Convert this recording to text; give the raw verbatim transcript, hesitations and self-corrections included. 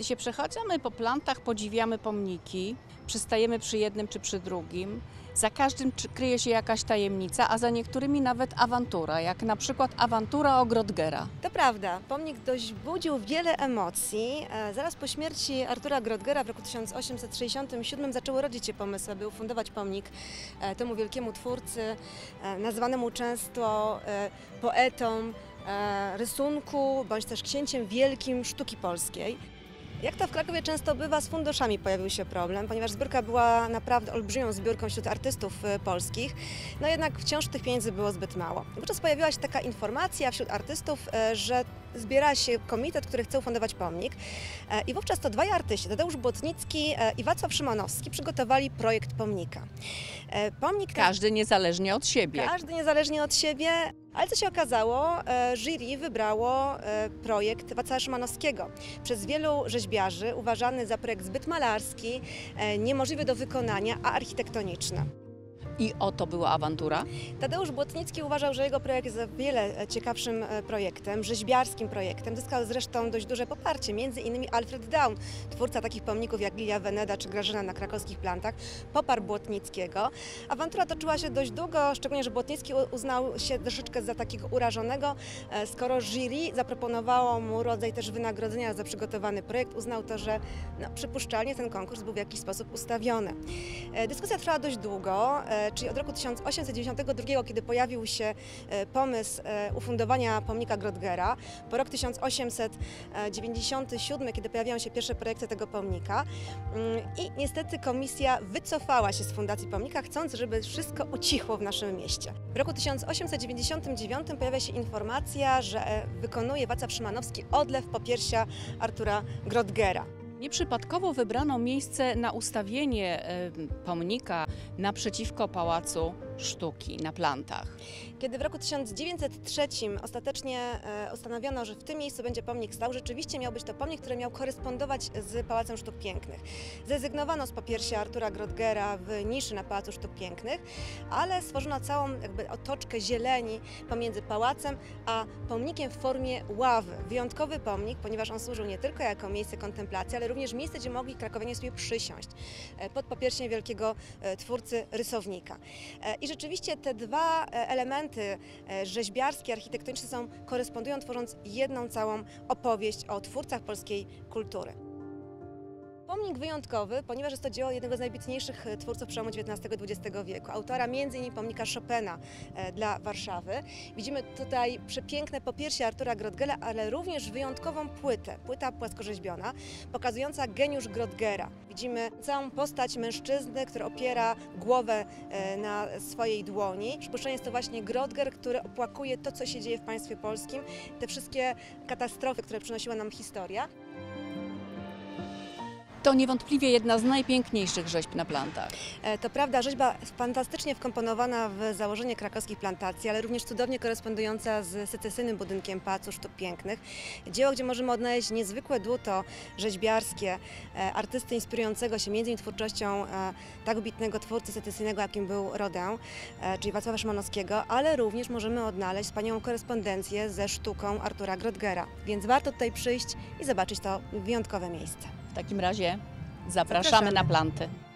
Kiedy się przechadzamy po plantach, podziwiamy pomniki, przystajemy przy jednym czy przy drugim. Za każdym kryje się jakaś tajemnica, a za niektórymi nawet awantura, jak na przykład awantura o Grodgera. To prawda, pomnik dość budził wiele emocji. Zaraz po śmierci Artura Grodgera w roku tysiąc osiemset sześćdziesiątym siódmym zaczęły rodzić się pomysły, aby ufundować pomnik temu wielkiemu twórcy, nazywanemu często poetą rysunku, bądź też księciem wielkim sztuki polskiej. Jak to w Krakowie często bywa, z funduszami pojawił się problem, ponieważ zbiórka była naprawdę olbrzymią zbiórką wśród artystów polskich, no jednak wciąż tych pieniędzy było zbyt mało. Wówczas pojawiła się taka informacja wśród artystów, że zbiera się komitet, który chce ufundować pomnik i wówczas to dwaj artyści, Tadeusz Błotnicki i Wacław Szymanowski, przygotowali projekt pomnika. Pomnik każdy niezależnie od siebie. Każdy niezależnie od siebie. Ale co się okazało, jury wybrało projekt Wacława Szymanowskiego. Przez wielu rzeźbiarzy uważany za projekt zbyt malarski, niemożliwy do wykonania, a architektoniczny. I oto była awantura? Tadeusz Błotnicki uważał, że jego projekt jest o wiele ciekawszym projektem, rzeźbiarskim projektem. Zyskał zresztą dość duże poparcie, między innymi Alfred Daum, twórca takich pomników jak Lilia Veneda czy Grażyna na krakowskich plantach, poparł Błotnickiego. Awantura toczyła się dość długo, szczególnie, że Błotnicki uznał się troszeczkę za takiego urażonego, skoro jury zaproponowało mu rodzaj też wynagrodzenia za przygotowany projekt, uznał to, że no, przypuszczalnie ten konkurs był w jakiś sposób ustawiony. Dyskusja trwała dość długo, czyli od roku tysiąc osiemset dziewięćdziesiątego drugiego, kiedy pojawił się pomysł ufundowania pomnika Grodgera, po rok tysiąc osiemset dziewięćdziesiąty siódmy, kiedy pojawiają się pierwsze projekty tego pomnika i niestety komisja wycofała się z fundacji pomnika, chcąc, żeby wszystko ucichło w naszym mieście. W roku tysiąc osiemset dziewięćdziesiątym dziewiątym pojawia się informacja, że wykonuje Wacław Szymanowski odlew popiersia Artura Grodgera. Nieprzypadkowo wybrano miejsce na ustawienie pomnika naprzeciwko Pałacu Sztuki na plantach. Kiedy w roku tysiąc dziewięćset trzecim ostatecznie ustanowiono, że w tym miejscu będzie pomnik stał, rzeczywiście miał być to pomnik, który miał korespondować z Pałacem Sztuk Pięknych. Zrezygnowano z popiersia Artura Grodgera w niszy na Pałacu Sztuk Pięknych, ale stworzono całą jakby otoczkę zieleni pomiędzy pałacem a pomnikiem w formie ławy. Wyjątkowy pomnik, ponieważ on służył nie tylko jako miejsce kontemplacji, ale również miejsce, gdzie mogli krakowianie sobie przysiąść pod popiersiem wielkiego twórcy, rysownika. I rzeczywiście te dwa elementy rzeźbiarskie, architektoniczne są korespondują, tworząc jedną całą opowieść o twórcach polskiej kultury. Pomnik wyjątkowy, ponieważ jest to dzieło jednego z najwybitniejszych twórców przełomu dziewiętnastego i dwudziestego wieku, autora między innymi pomnika Chopina dla Warszawy. Widzimy tutaj przepiękne popiersie Artura Grodgera, ale również wyjątkową płytę, płyta płaskorzeźbiona, pokazująca geniusz Grodgera. Widzimy całą postać mężczyzny, który opiera głowę na swojej dłoni. Przypuszczenie jest to właśnie Grodger, który opłakuje to, co się dzieje w państwie polskim, te wszystkie katastrofy, które przynosiła nam historia. To niewątpliwie jedna z najpiękniejszych rzeźb na plantach. To prawda, rzeźba fantastycznie wkomponowana w założenie krakowskich plantacji, ale również cudownie korespondująca z secesyjnym budynkiem Pałacu Sztuk Pięknych. Dzieło, gdzie możemy odnaleźć niezwykłe dłuto rzeźbiarskie, artysty inspirującego się między innymi twórczością tak wybitnego twórcy secesyjnego, jakim był Rodin, czyli Wacława Szymanowskiego, ale również możemy odnaleźć wspaniałą korespondencję ze sztuką Artura Grodgera. Więc warto tutaj przyjść i zobaczyć to wyjątkowe miejsce. W takim razie zapraszamy, Zapraszamy na planty.